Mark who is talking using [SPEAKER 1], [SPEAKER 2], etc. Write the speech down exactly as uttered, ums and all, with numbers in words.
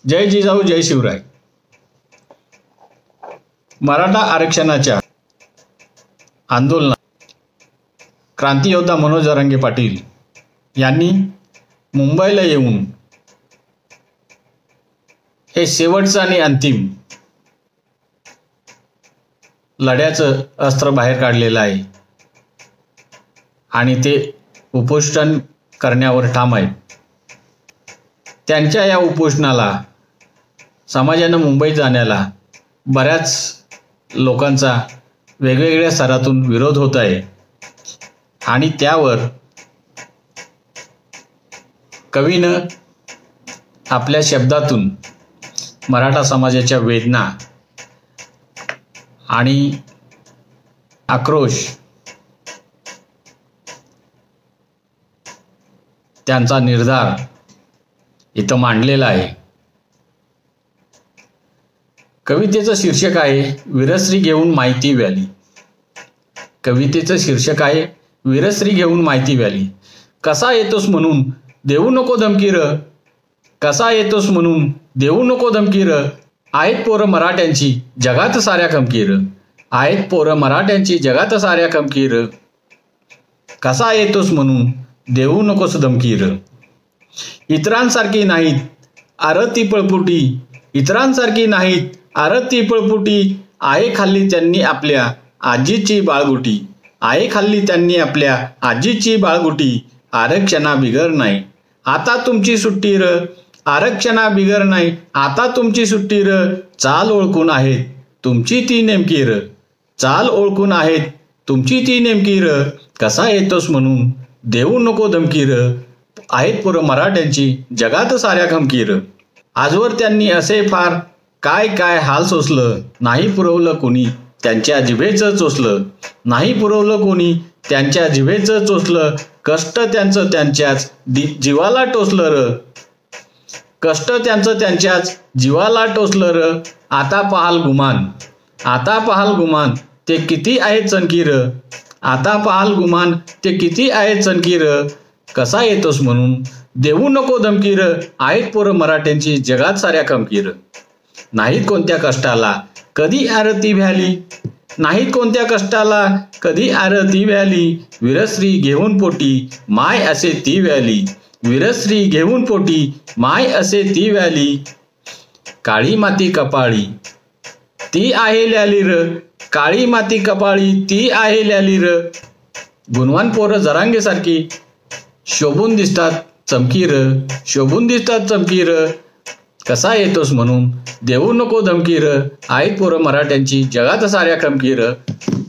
[SPEAKER 1] जय जिजाऊ जय शिवराय. मराठा आरक्षणाच्या आंदोलनात क्रांतियोद्धा मनोज जरांगे पाटील यांनी मुंबईला येऊन हे शेवटचं आणि अंतिम लढ्याचं अस्त्र बाहेर काढलेलं आहे आणि ते उपोषण करण्यावर ठाम आहे. त्यांच्या या उपोषणाला समाजानं मुंबईत जाण्याला बऱ्याच लोकांचा वेगवेगळ्या स्तरातून विरोध होत आहे आणि त्यावर कवीनं आपल्या शब्दातून मराठा समाजाच्या वेदना आणि आक्रोश त्यांचा निर्धार इथं मांडलेला आहे. कवितेचं शीर्षक आहे वीरश्री घेऊन माहिती व्याली. कवितेचं शीर्षक आहे वीरश्री घेऊन माहिती व्याली. कसा येतोस म्हणून देऊ नको धमकी र, कसा येतोस म्हणून देऊ नको धमकी र, आहेत पोरं मराठ्यांची जगात साऱ्या खमकीर, आहेत पोरं मराठ्यांची जगात साऱ्या खमकीर, कसा येतोस म्हणून देऊ नकोस धमकी र. इतरांसारखी नाहीत आरती पळपुटी, इतरांसारखी नाहीत आरती पळपुटी, आहे खाल्ली त्यांनी आपल्या आजीची बाळगुटी, आहे खाल्ली त्यांनी आपल्या आजीची बाळगुटी, आरक्षणा बिगर नाही आता तुमची सुट्टी र, आरक्षणा बिगर नाही आता तुमची सुट्टी र, चाल ओळखून आहेत तुमची ती नेमकी र, चाल ओळखून आहेत तुमची ती नेमकी र, कसा येतोस म्हणून देऊ नको धमकी र, आहेत पोरं मराठ्यांची जगात साऱ्या खमकीर. आजवर त्यांनी असे फार काय काय हाल सोसलं, नाही पुरवलं कोणी त्यांच्या जिभेचं चोचलं, नाही पुरवलं कोणी त्यांच्या जिभेचं चोचलं, कष्ट त्यांचं त्यांच्याच जीवाला टोचलं र, कष्ट त्यांचं त्यांच्याच जीवाला टोचलं र. आता पाहाल गुमान, आता पाहाल गुमान ते किती आहेत चणकीर, आता पाहाल गुमान ते किती आहेत चणकीर, कसा येतोस म्हणून देऊ नको धमकीर, आहेत पोरं मराठ्यांची जगात साऱ्या खमकीर. नाहीत कोणत्या कष्टाला कधी आरती भ्याली, नाहीत कोणत्या कष्टाला कधी आरती भ्याली, वीरश्री घेऊन पोटी माय असे ती व्याली, वीरश्री घेऊन पोटी माय असे ती व्याली, काळी माती कपाळी ती आहे ल्याली र, काळी माती कपाळी ती आहे ल्याली र. गुणवान पोरं जरांगेसारखी शोभून दिसतात चमकीर, शोभून दिसतात चमकीर, कसा येतोस म्हणून देऊ नको धमकीर, आहेत पोरं मराठ्यांची जगात साऱ्या खमकीर.